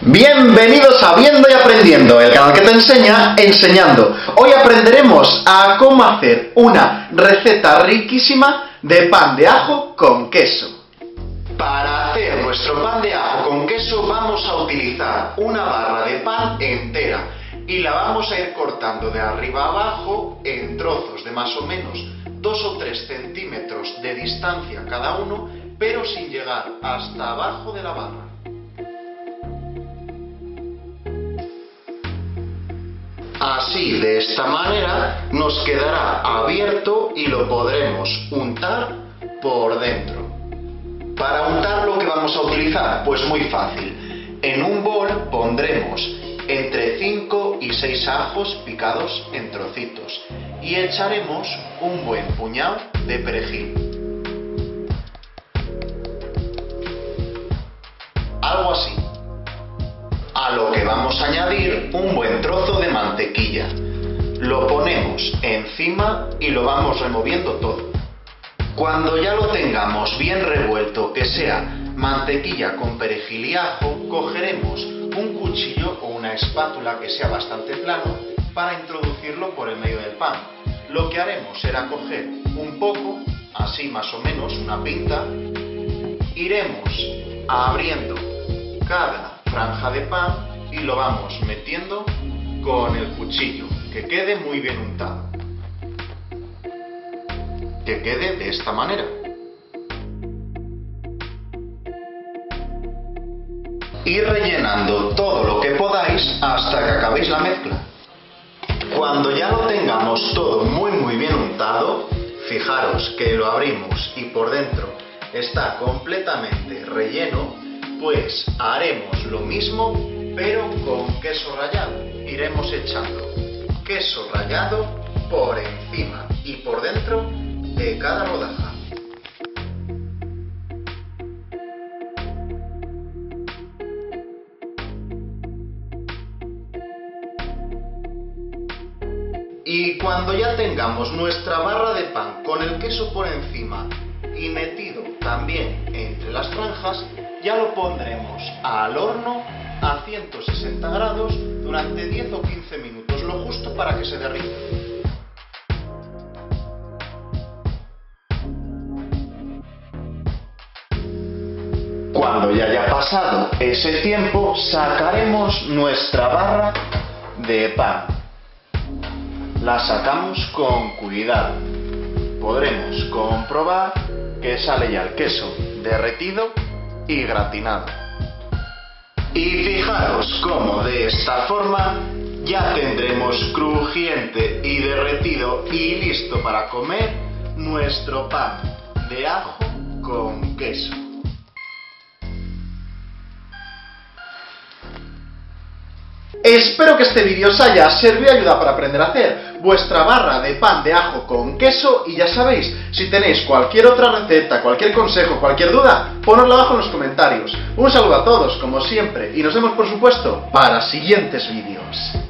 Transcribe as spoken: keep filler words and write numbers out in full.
Bienvenidos a Viendo y Aprendiendo, el canal que te enseña enseñando. Hoy aprenderemos a cómo hacer una receta riquísima de pan de ajo con queso. Para hacer nuestro pan de ajo con queso vamos a utilizar una barra de pan entera y la vamos a ir cortando de arriba a abajo en trozos de más o menos dos o tres centímetros de distancia cada uno, pero sin llegar hasta abajo de la barra. Así, de esta manera, nos quedará abierto y lo podremos untar por dentro. Para untar, ¿lo que vamos a utilizar? Pues muy fácil. En un bol pondremos entre cinco y seis ajos picados en trocitos y echaremos un buen puñado de perejil. Algo así. A lo que vamos a añadir un buen trozo de mantequilla. Lo ponemos encima y lo vamos removiendo todo. Cuando ya lo tengamos bien revuelto, que sea mantequilla con perejil y ajo, cogeremos un cuchillo o una espátula que sea bastante plano para introducirlo por el medio del pan. Lo que haremos será coger un poco, así más o menos, una pinta, iremos abriendo cada franja de pan y lo vamos metiendo con el cuchillo, que quede muy bien untado, que quede de esta manera. Y rellenando todo lo que podáis hasta que acabéis la mezcla. Cuando ya lo tengamos todo muy muy bien untado, fijaros que lo abrimos y por dentro está completamente relleno, pues haremos lo mismo pero con queso rallado. Iremos echando queso rallado por encima y por dentro de cada rodaja. Y cuando ya tengamos nuestra barra de pan con el queso por encima y metido también entre las franjas, ya lo pondremos al horno a ciento sesenta grados durante diez o quince minutos, lo justo para que se derrita. Cuando ya haya pasado ese tiempo, sacaremos nuestra barra de pan. La sacamos con cuidado. Podremos comprobar que sale ya el queso derretido y gratinado. Y fijaros cómo de esta forma ya tendremos crujiente y derretido y listo para comer nuestro pan de ajo con queso. Espero que este vídeo os haya servido de ayuda para aprender a hacer vuestra barra de pan de ajo con queso, y ya sabéis, si tenéis cualquier otra receta, cualquier consejo, cualquier duda, ponedlo abajo en los comentarios. Un saludo a todos, como siempre, y nos vemos por supuesto para siguientes vídeos.